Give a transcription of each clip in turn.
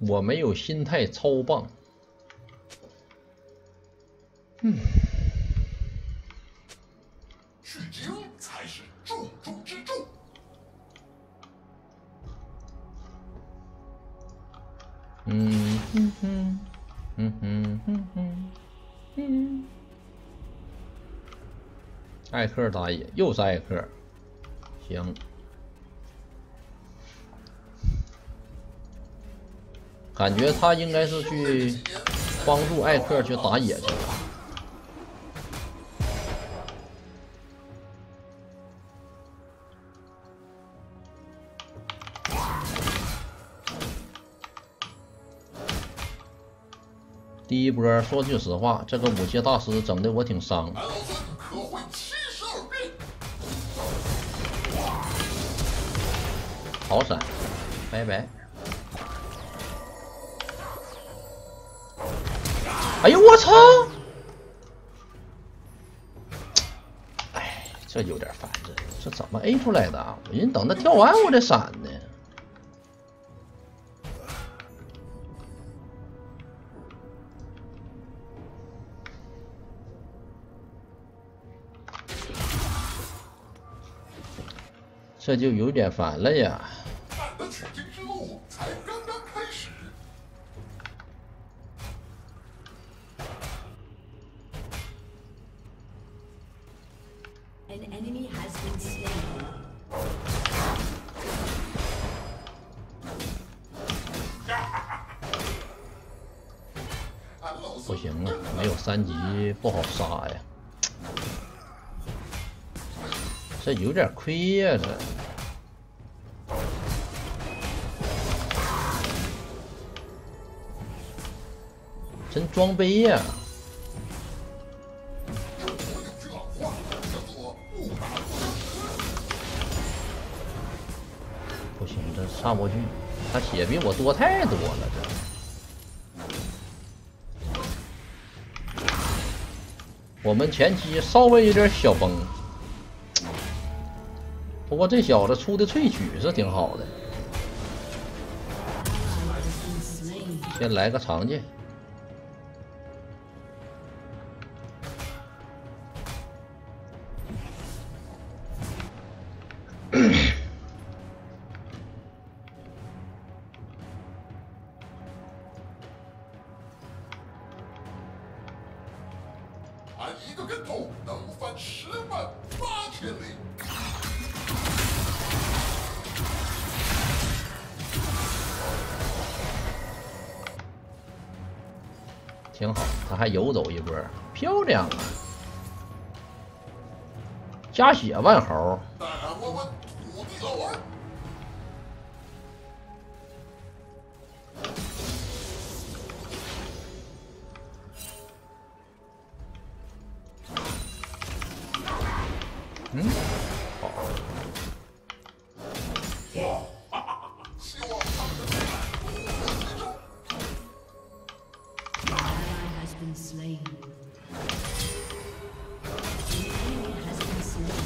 我没有心态超棒。 取经才是重中之重。 艾克打野，又是艾克，行。感觉他应该是去帮助艾克去打野去了。第一波，说句实话，这个武器大师整的我挺伤。好闪，拜拜。哎呦我操！哎，这有点烦人，这怎么 A 出来的啊？我人等他跳完我再闪呢。这就有点烦了呀。 俺的取经之路才刚刚开始。 An enemy has been slain. 不行啊，没有3级不好杀呀。这有点亏呀，这。真装杯呀！不行，这上不去，他血比我多太多了，这。我们前期稍微有点小崩。不过这小子出的萃取是挺好的，先来个长剑。 俺一个跟头能翻108000里。 挺好，他还游走一波，漂亮啊！加血万豪， 带俺问问土地老儿。 好。 希望他们的 Ally has been slain. An enemy has been slain.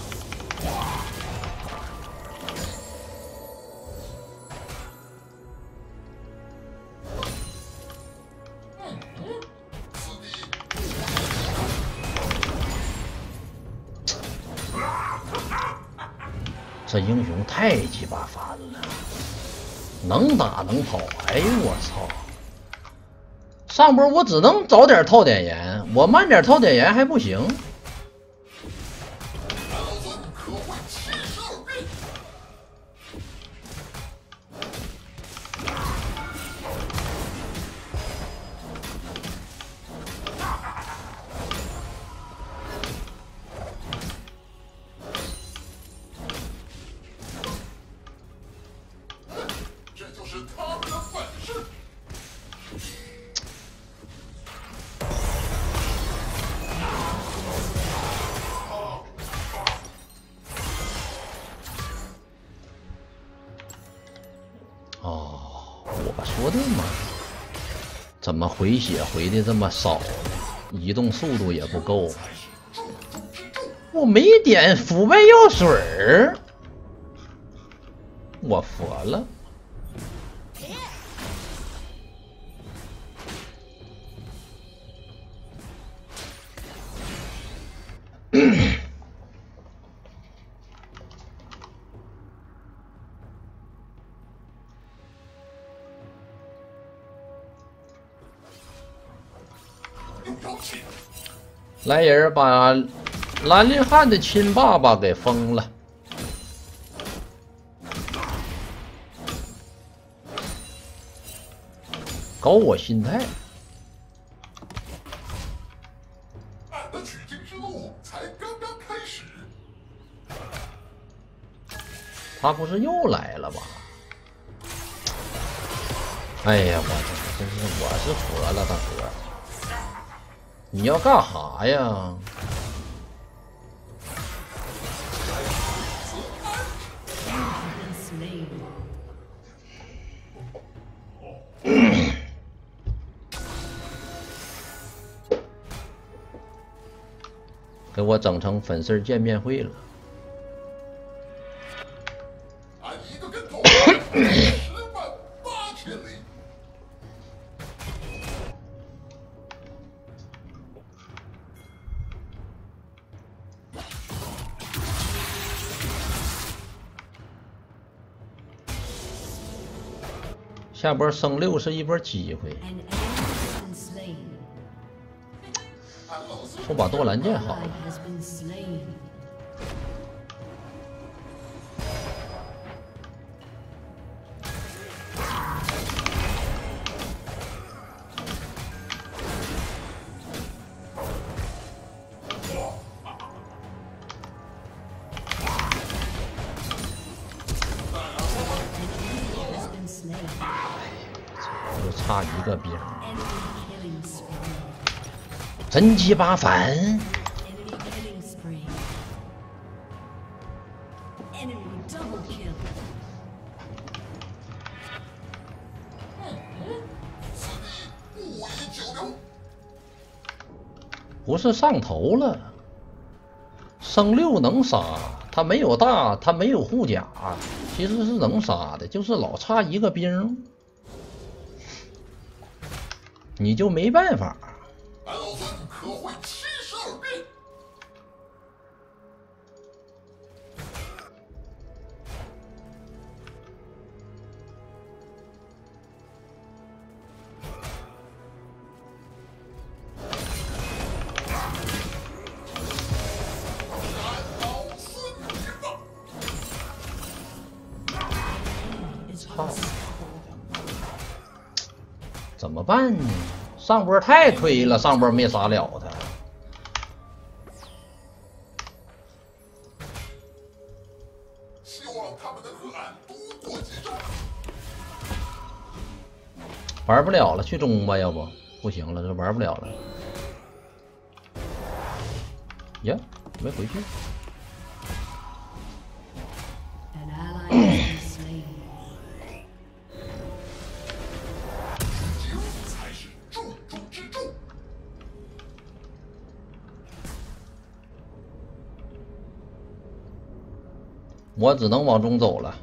这英雄太鸡巴烦了，能打能跑，哎呦我操！上波我只能早点套点盐，我慢点套点盐还不行。 老孙可会72变。这就是他们的本事。 哦，我说的嘛，怎么回血回的这么少？移动速度也不够。我没点腐败药水儿，我服了。 来人把兰陵汉的亲爸爸给封了。搞我心态。 俺的取经之路才刚刚开始。 他不是又来了吧？哎呀，我真是我是服了，大哥，你要干啥呀？给我整成粉丝见面会了。 俺一个跟头108000里。 下波升6是一波机会。说把多兰剑好了。就差一个兵，真鸡巴烦！不是上头了，升6能杀，他没有大，他没有护甲，其实是能杀的，就是老差一个兵，你就没办法。 俺老孙可会72变。 操！怎么办呢？上波太亏了，上波没杀了他。 希望他们能和俺多过几招。 玩不了了，去中吧，要不不行了，这玩不了了。呀，没回去。我只能往中走了。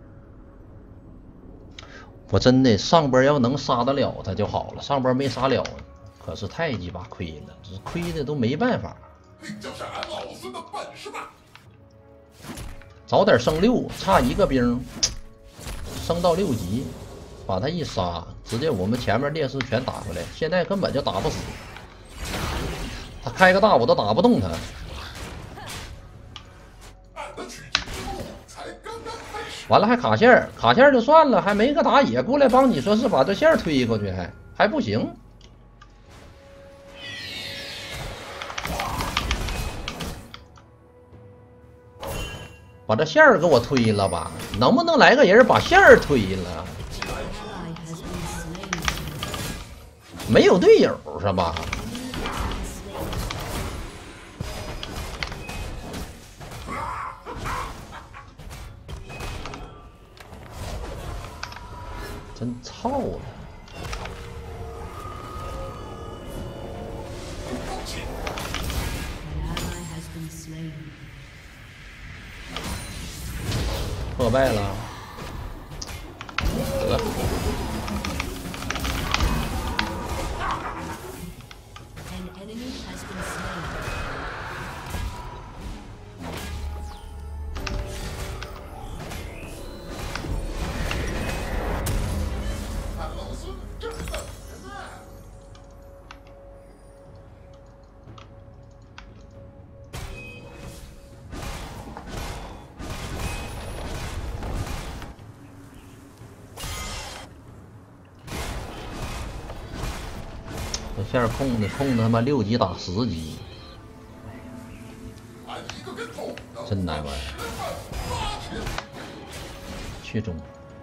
我真的上波要能杀得了他就好了，上波没杀了，可是太鸡巴亏了，这亏的都没办法。 就是俺老孙的本事吧。 早点升6，差一个兵，升到6级，把他一杀，直接我们前面劣势全打回来，现在根本就打不死。他开个大我都打不动他。完了还卡线儿，卡线儿就算了，还没个打野过来帮你说是把这线儿推过去，还不行。把这线儿给我推了吧，能不能来个人把线儿推了？没有队友是吧？真操了！破败了，得。 线控的他妈6级打10级， 俺一个跟头能真难玩。去中。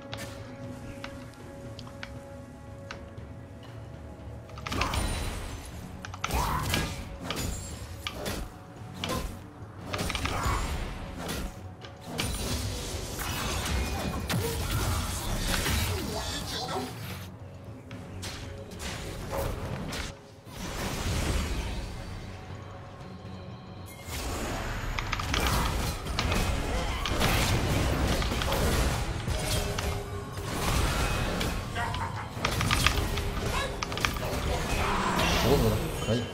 死了，可以。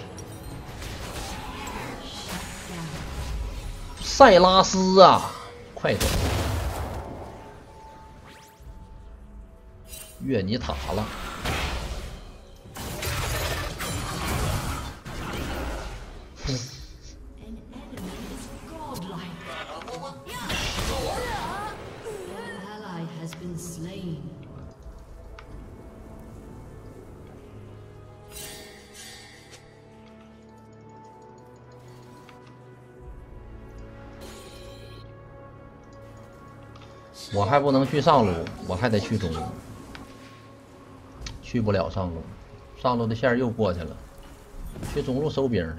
塞拉斯啊，快走！越你塔了。 An enemy is godlike. An ally has been slain. 我还不能去上路，我还得去中路，去不了上路，上路的线又过去了，去中路收兵去。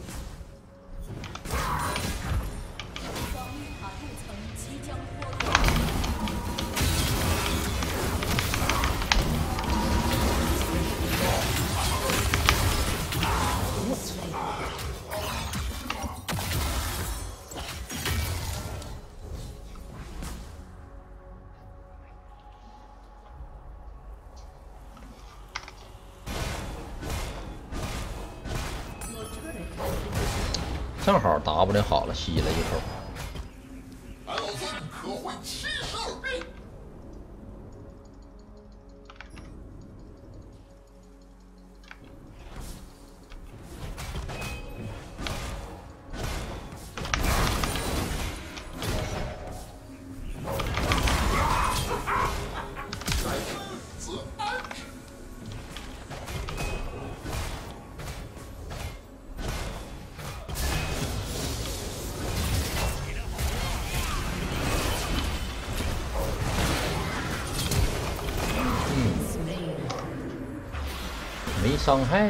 正好 W 好了，吸了一口。 俺老孙可会72变。自安之。 没伤害，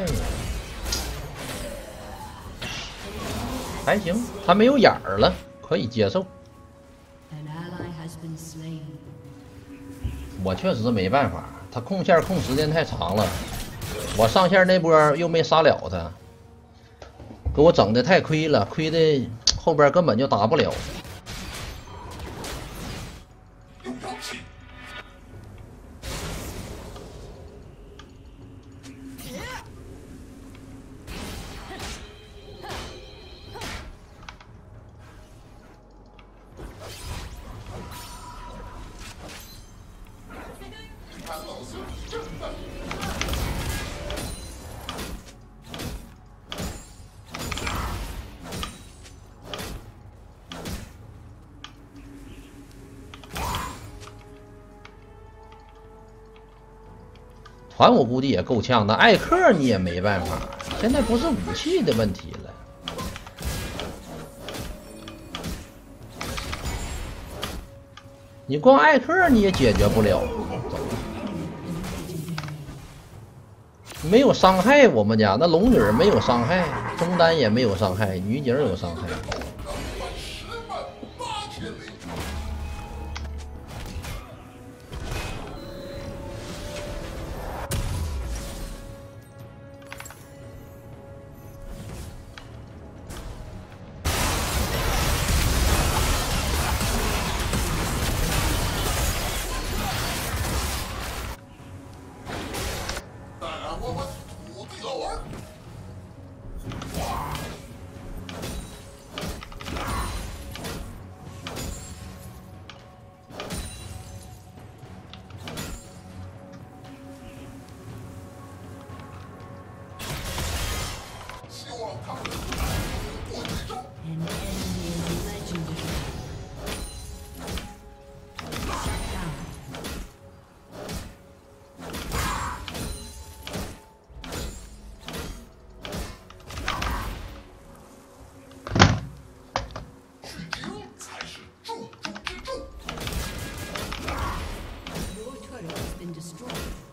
还行，他没有眼儿了，可以接受。 An ally has been slain. 我确实没办法，他控线控时间太长了，我上线那波又没杀了他，给我整的太亏了，亏的后边根本就打不了。 有妖气。俺老孙真的。 团我估计也够呛的，艾克你也没办法，现在不是武器的问题了。你光艾克你也解决不了，没有伤害。我们家那龙女没有伤害，中单也没有伤害，女警有伤害。 108000里。带俺我们土地老儿。 been destroyed.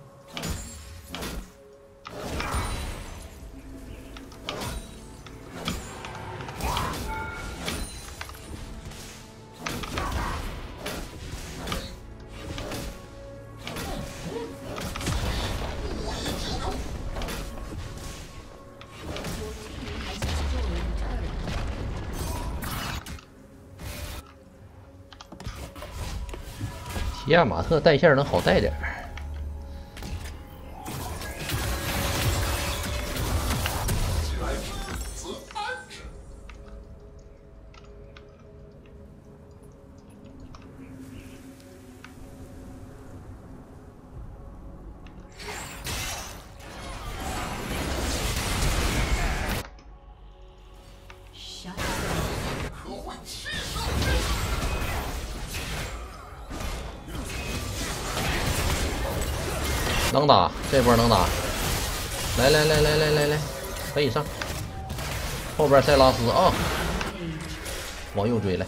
提亚马特带线能好带点儿。 既来之，则安之。 Shut 可会气势。 能打，这波能打。来来来来来来来，可以上。后边塞拉斯啊，往右追来。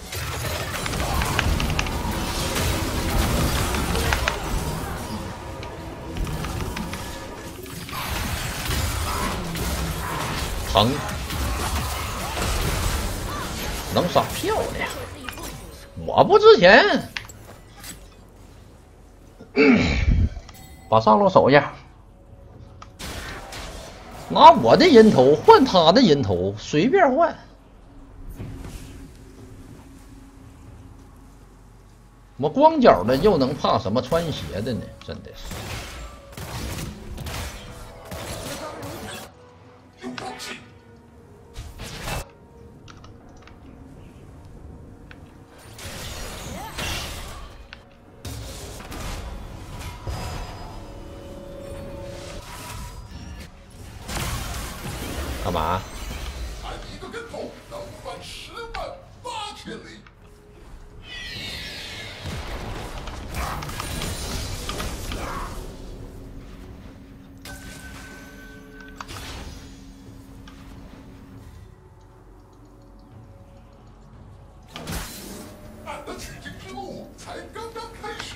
疼，能杀漂亮。我不值钱。把上路守下，拿我的人头换他的人头，随便换。我光脚的又能怕什么穿鞋的呢？真的是。 有勇气。 干嘛？ 他一个跟头能翻108000里。俺的取经之路才刚刚开始。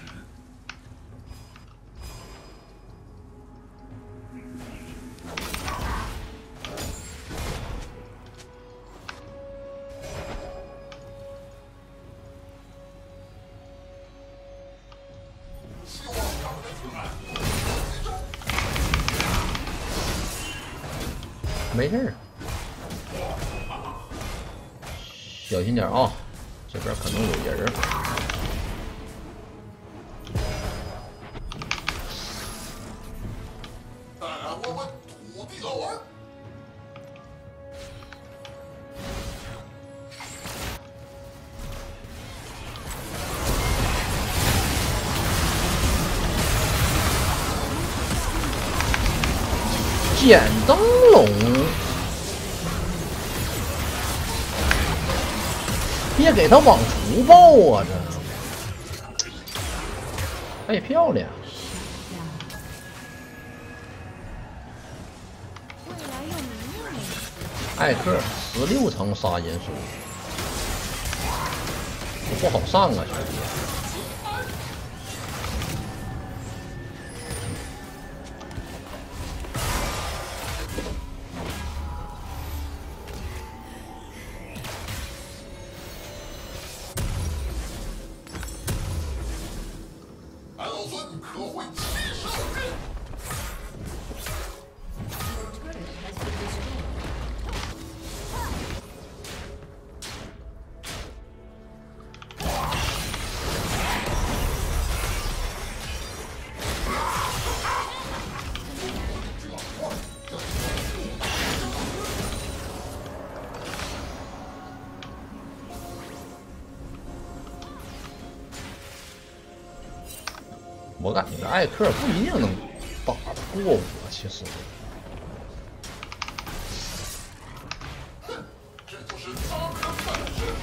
希望他们的子弹集中。 没事儿，小心点啊！这边可能有人儿。 带来我们土地老玩。 剪灯笼，别给他往出爆啊！这，哎，漂亮！ 未来又明亮了。 艾克16层杀人数，不好上啊，兄弟！ 俺老孙可会气势汹天。 我感觉艾克不一定能打得过我，其实。 这就是他们的本事。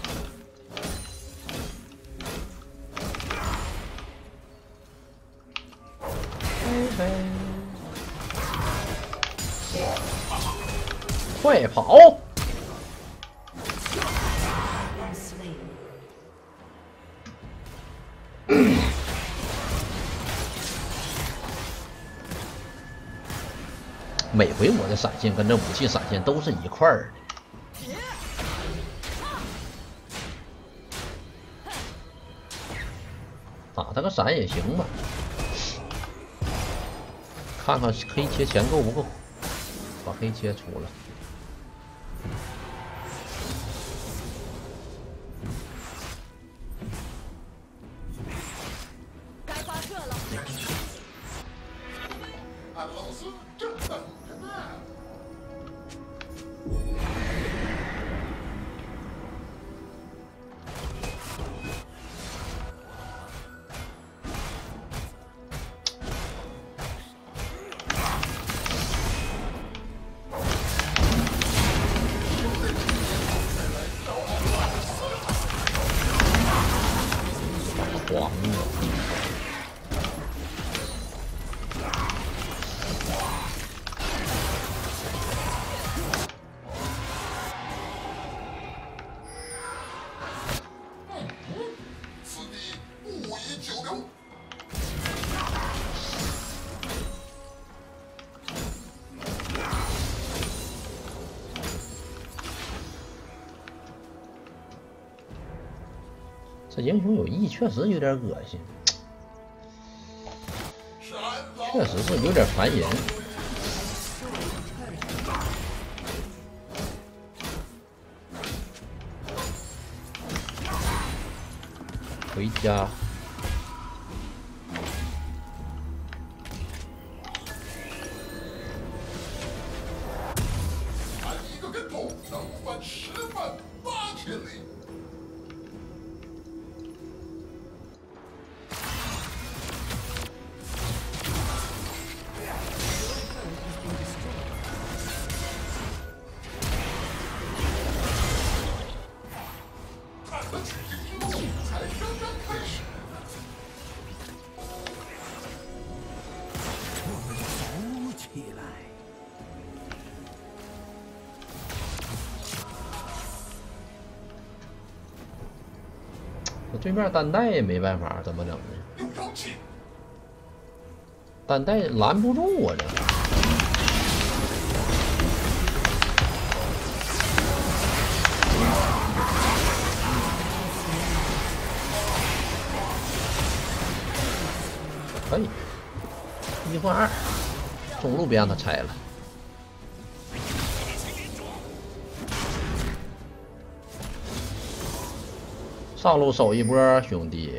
快跑！ Slain. 每回我的闪现跟这武器闪现都是一块儿的。打他个闪也行吧，看看黑切钱够不够，把黑切出了。 该发射了。 俺老孙正等着呢。 黄了。 此地不宜久留。 这英雄有意确实有点恶心， 是俺老确实是有点烦人。回家。 俺一个跟头能翻10万8千里。俺的取经之路才刚刚开始。 走起来！ 这对面单带也没办法，怎么整呢？ 有妖气， 单带拦不住我这。可以，1换2，中路别让他拆了。上路守一波，兄弟。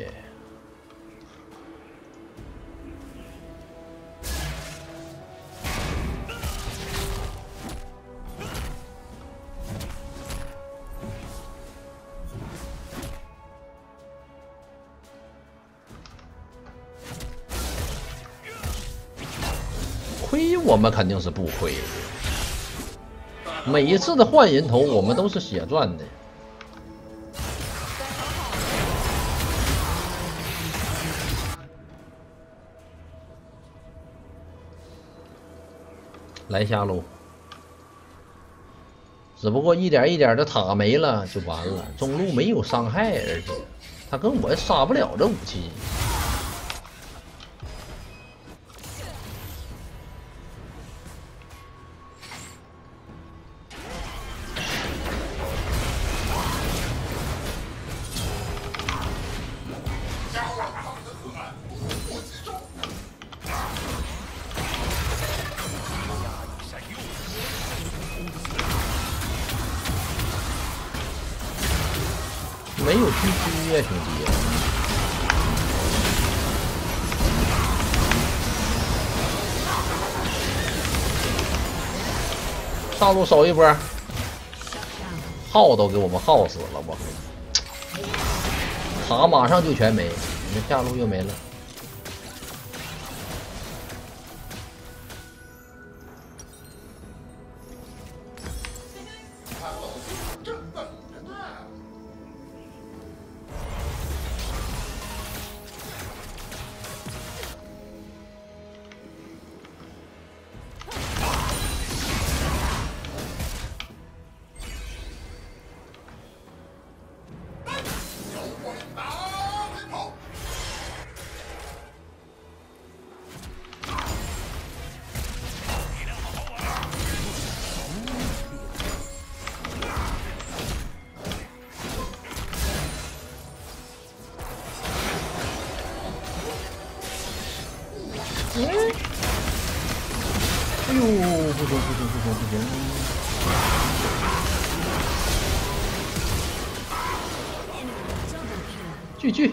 亏我们肯定是不亏的，每一次的换人头我们都是血赚的。来下路，只不过一点一点的塔没了就完了，中路没有伤害，而且他跟我杀不了这武器。 加上他们的河岸，不过几招。 没有狙呀，兄弟。上路守一波，耗都给我们耗死了，我塔马上就全没，你下路又没了。 俺老孙正等着呢。要往哪里跑？ 哎呦，不行不行不行不行！聚聚。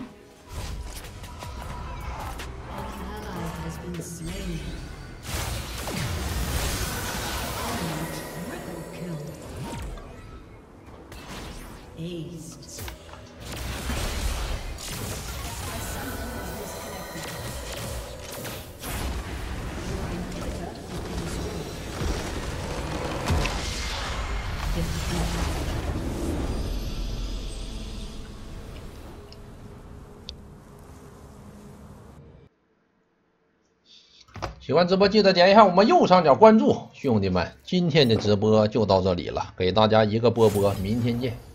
喜欢直播记得点一下我们右上角关注，兄弟们，今天的直播就到这里了，给大家一个波波，明天见。